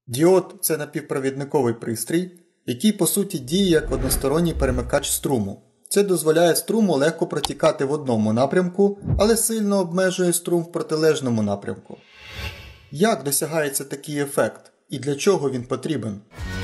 Діод – це напівпровідниковий пристрій, який по суті діє як односторонній перемикач струму. Це дозволяє струму легко протікати в одному напрямку, але сильно обмежує струм в протилежному напрямку. Як досягається такий ефект і для чого він потрібен?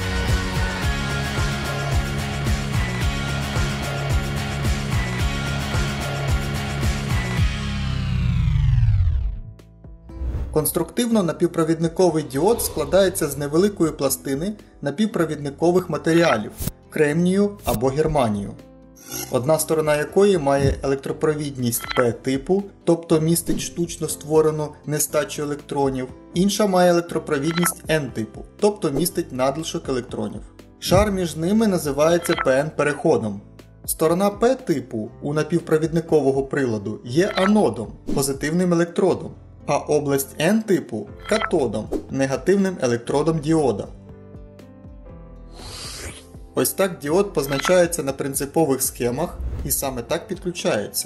Конструктивно напівпровідниковий діод складається з невеликої пластини напівпровідникових матеріалів – кремнію або германію, одна сторона якої має електропровідність P-типу, тобто містить штучно створену нестачу електронів, інша має електропровідність N-типу, тобто містить надлишок електронів. Шар між ними називається PN-переходом. Сторона P-типу у напівпровідникового приладу є анодом, позитивним електродом, а область N-типу – катодом, негативним електродом діода. Ось так діод позначається на принципових схемах і саме так підключається.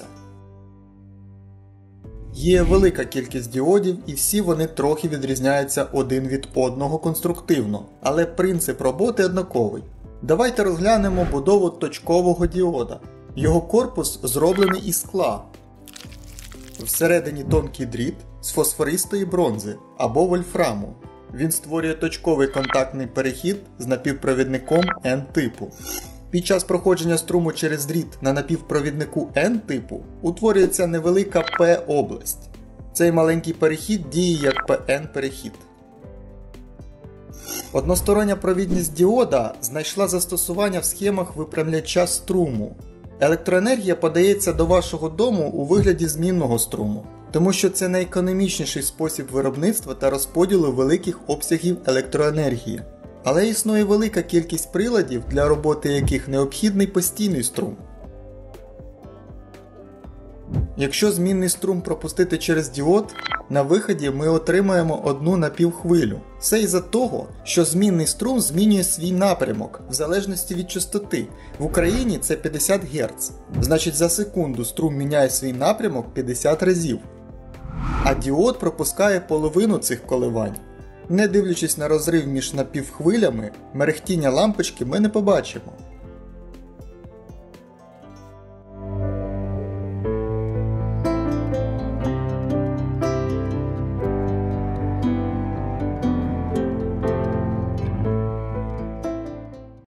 Є велика кількість діодів і всі вони трохи відрізняються один від одного конструктивно, але принцип роботи однаковий. Давайте розглянемо будову точкового діода. Його корпус зроблений із скла. Всередині тонкий дріт з фосфористої бронзи або вольфраму. Він створює точковий контактний перехід з напівпровідником N-типу. Під час проходження струму через дріт на напівпровіднику N-типу утворюється невелика P-область. Цей маленький перехід діє як PN-перехід. Одностороння провідність діода знайшла застосування в схемах випрямляча струму. Електроенергія подається до вашого дому у вигляді змінного струму, тому що це найекономічніший спосіб виробництва та розподілу великих обсягів електроенергії. Але існує велика кількість приладів, для роботи яких необхідний постійний струм. Якщо змінний струм пропустити через діод, на виході ми отримаємо одну напівхвилю. Це із-за того, що змінний струм змінює свій напрямок, в залежності від частоти. В Україні це 50 Гц. Значить, за секунду струм міняє свій напрямок 50 разів. А діод пропускає половину цих коливань. Не дивлячись на розрив між напівхвилями, мерехтіння лампочки ми не побачимо.